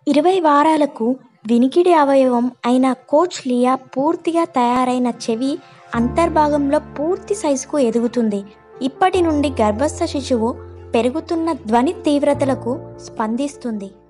20 వారాలకు వినికిడి అవయవం అయిన కోచ్లియా పూర్తిగా తయారైన చెవి అంతర్భాగంలో పూర్తి సైజుకు ఎదుగుతుంది. ఇప్పటి నుండి గర్భస్థ శిశువు పెరుగుతున్న ధ్వని తీవ్రతలకు స్పందిస్తుంది.